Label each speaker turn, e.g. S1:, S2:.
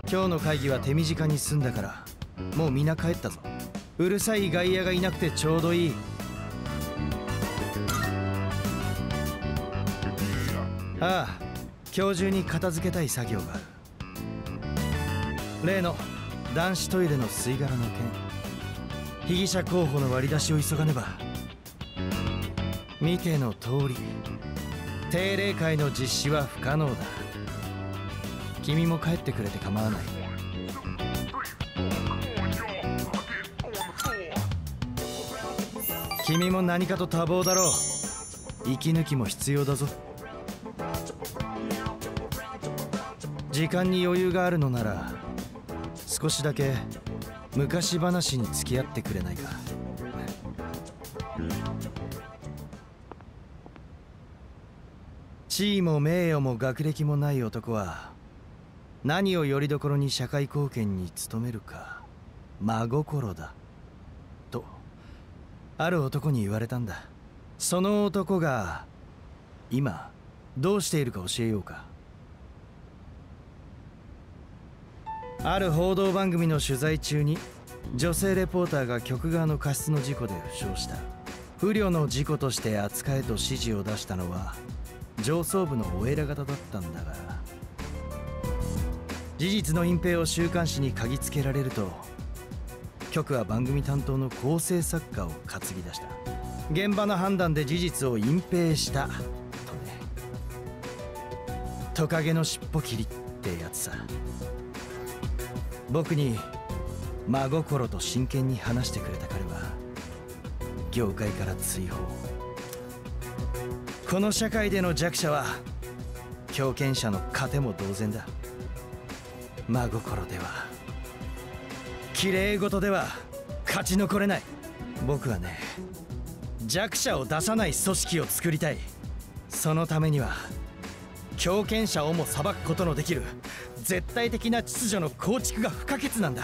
S1: 今日の会議は手短に済んだから、もうみんな帰ったぞ。うるさい外野がいなくてちょうどいい。ああ、今日中に片付けたい作業がある。例の男子トイレの吸い殻の件、被疑者候補の割り出しを急がねば。見ての通り、定例会の実施は不可能だ。君も帰ってくれて構わない。君も何かと多忙だろう。息抜きも必要だぞ。時間に余裕があるのなら少しだけ昔話に付き合ってくれないか。地位も名誉も学歴もない男は何をよりどころに社会貢献に努めるか真心だとある男に言われたんだ。その男が今どうしているか教えようか。ある報道番組の取材中に女性レポーターが局側の過失の事故で負傷した。不慮の事故として扱えと指示を出したのは上層部のお偉方だったんだが、事実の隠蔽を週刊誌に嗅ぎつけられると局は番組担当の構成作家を担ぎ出した。現場の判断で事実を隠蔽したとね。トカゲの尻尾切りってやつさ。僕に真心と真剣に話してくれた彼は業界から追放。この社会での弱者は強権者の糧も同然だ。真心では綺麗事では勝ち残れない。僕はね、弱者を出さない組織を作りたい。そのためには強権者をも裁くことのできる絶対的な秩序の構築が不可欠なんだ。